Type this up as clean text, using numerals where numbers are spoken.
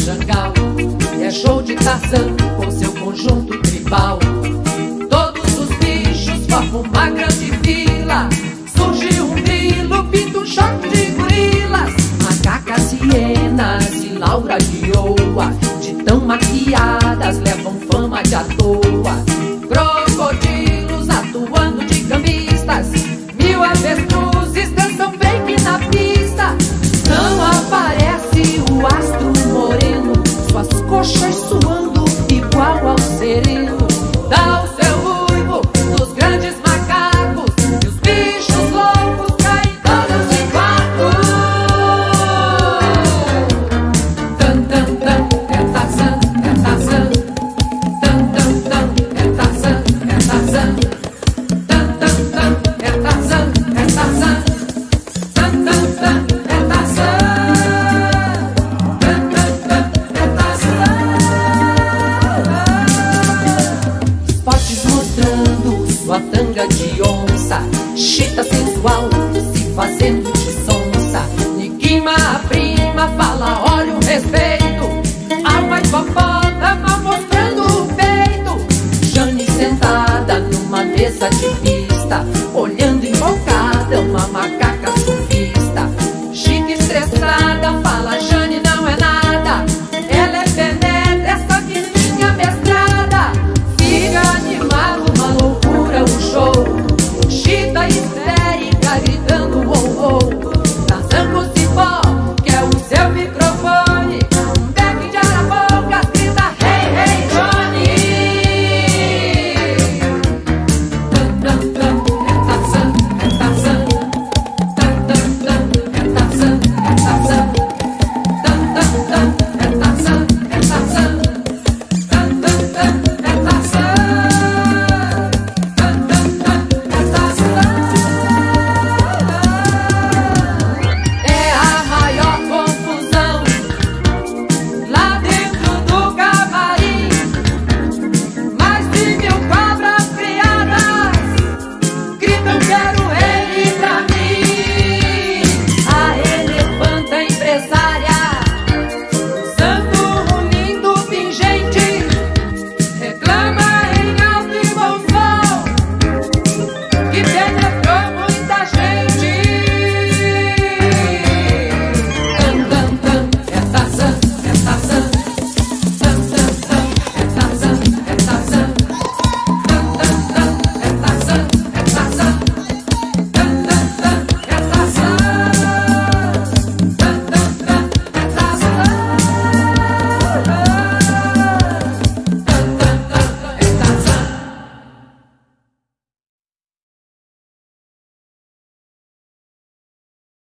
Jangal. É show de Tarzan com seu conjunto tribal. Todos os bichos formam uma grande fila. Surge um grilo, pinta um choque de gorilas. Macacas, hienas e Laura de Oa, de tão maquiadas levam fama de à toa. Crocodilos atuando de cambistas, 1000 avestruzes dançam break na pista. Não aparece o astro moreno, suas coxas suando igual ao sereno. Dá o seu uivo dos grandes macacos e os bichos loucos caem todos de quatro. Tan, tan, tan, é Tarzan, é Tarzan. Tan, tan, tan, é Tarzan, é Tarzan. Tan, tan, tan, é Tarzan, é Tarzan. Tan, tan, tan, é Tarzan. Tan, tan, tan, é Tarzan. Esportes mostrando sua tanga de onça, chita sensual se fazendo de sonsa. Niguima a prima fala, olha o respeito. Alma hipopótama mostrando o peito. Jane sentada numa mesa de vinho.